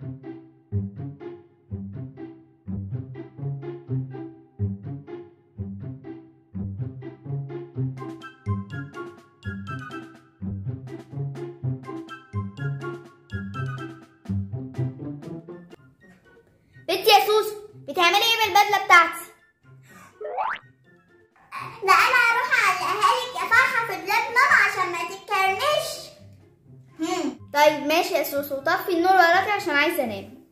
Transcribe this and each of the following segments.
بنتي يا سوسو، بتعملي ايه بالبدله بتاعتي؟ لا انا هروح اعلقها لك يا فرحه في دولاب ماما عشان ما تتكرمش. طيب ماشي يا سوسو، طفي النور وراكي عشان عايزه انام.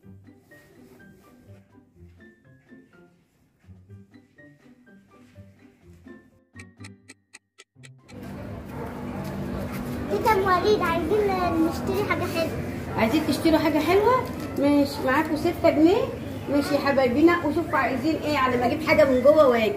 تيتا ام وليد، عايزين نشتري حاجه حلوه. عايزين تشتروا حاجة حلوة؟ ماشي، معاكم 6 جنيه. ماشي يا حبايبينا، وشوفوا عايزين ايه على ما اجيب حاجة من جوه واجي.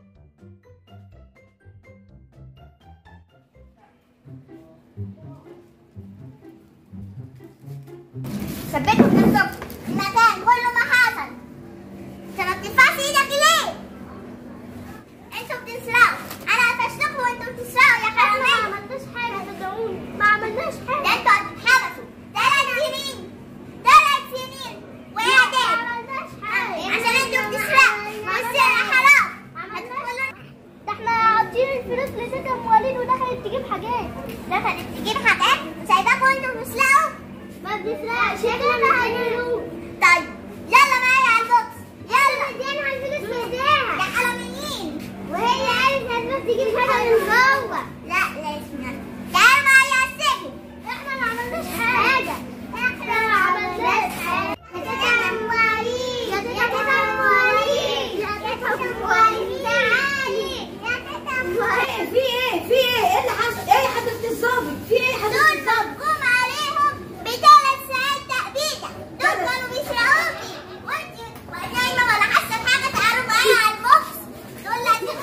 ثبتوا بنفسكم، المكان كله ما حصل. انت ما بترفعش ايدك ليه؟ انتوا بتسرقوا، انا قفشتكم وانتوا بتسرقوا يا حرامية. ما عملناش حاجة، صدقوني ما عملناش حاجة. ده انتوا هتتحبسوا 3 سنين، 3 سنين واعدام. ما عملناش حاجة عشان انتوا بتسرقوا، والسرقة حرام. ده احنا عاطين الفلوس لست ام وليد ودخلت تجيب حاجات. دخلت تجيب حاجات وسايباكوا انتوا بتسرقوا؟ ما بنسرقش، شكلنا هنروح. طيب يلا معايا على البوكس، يلا. ادينا الفلوس في ايديها، ده حراميين. وهي عايزه الناس تجيب حاجه من جوه. لا لازم تعالوا معايا على السجن. احنا ما عملناش حاجه، احنا ما عملناش حاجه. يا تيتا ام وليد، يا تيتا ام وليد، يا تيتا ام وليد، تعالي يا تيتا ام وليد. في ايه؟ في ايه؟ ايه اللي حصل؟ ايه يا حضرة الظابط؟ في ايه يا حضرة الظابط؟ محكوم عليهم ب3 ساعات تأبيدة. دول كانوا بيسرقوكي وانتي نايمة ولا حاسة بحاجة. تعالوا معايا على البوكس. دول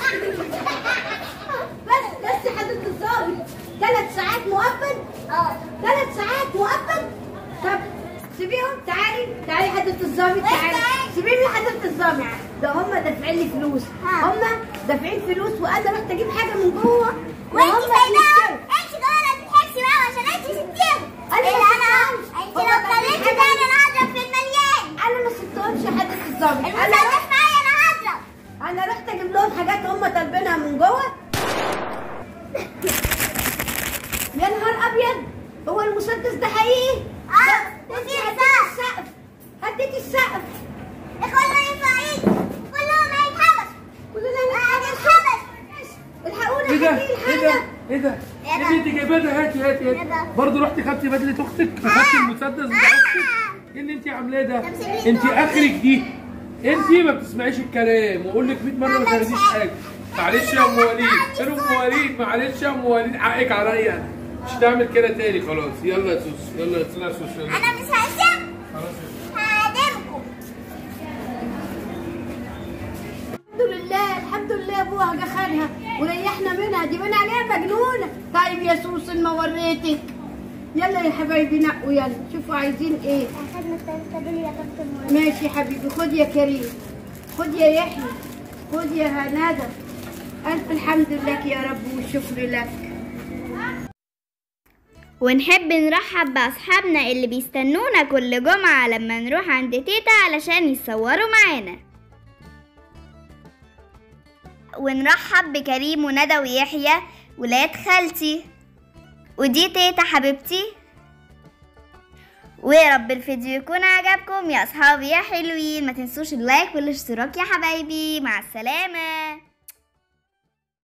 بس يا حضرة الظابط، 3 ساعات مؤبد؟ 3 ساعات مؤبد؟ طب سيبيهم. تعالي تعالي يا حضرة الظابط، تعالي. سيبيني يا حضرة الظابط، ده هم دافعين لي فلوس. هم دافعين فلوس وانا رحت اجيب حاجة من جوه وانتي سايباهم. انتي جوه ما تضحكش معاهم عشان انتي سبتيهم. انتي لو اتكلمتي تاني انا هضرب في المليان. انا ما سبتهمش يا حضرة الظابط. المسدس معايا، انا هضرب. انا رحت اجيب لهم حاجات هم طالبينها من جوه. يا نهار ابيض، هو المسدس ده حقيقي؟ ودي السقف، هديتي السقف. كله ينفع ايدي، كلهم هيتحبسوا. كلنا هنتحبس. الحقونا. ايه ده؟ حقيقي ايه ده؟ الحاجة. ايه ده؟ ايه ده؟ ايه اللي انت جايباه ده؟ هاتي هاتي ايه هاتي. ده؟ برضه رحتي خدتي بدلة اختك وخدتي المسدس بتاع اختك؟ ايه اللي انت عاملاه ده؟ طب سيبيني انت دول. اخرك دي. انت ما بتسمعيش الكلام، واقول لك 100 مره ما تاخديش حاجه. معلش يا ام وليد، فين ام وليد؟ معلش يا ام وليد، حقك عليا. مش هتعمل كده تاني خلاص. يلا يا سوسو، يلا يا سوسو، يلا. انا مش هسيب، خلاص يا هعدمكم. الحمد لله الحمد لله، ابوها جه خدها وريحنا منها. دي بان عليها مجنونه. طيب يا سوسن ما وريتك. يلا يا حبايبي نقوا، يلا شوفوا عايزين ايه. اخدنا التابل يا كابتن. ماشي يا حبيبي، خد يا كريم، خد يا يحيى، خد يا هندى. الف الحمد لك يا رب والشكر لك. ونحب نرحب بأصحابنا اللي بيستنونا كل جمعة لما نروح عند تيتا علشان يتصوروا معانا. ونرحب بكريم وندى ويحيى ولاد خالتي، ودي تيتا حبيبتي. ويا رب الفيديو يكون عجبكم يا اصحابي يا حلوين. ما تنسوش اللايك والاشتراك يا حبايبي. مع السلامة.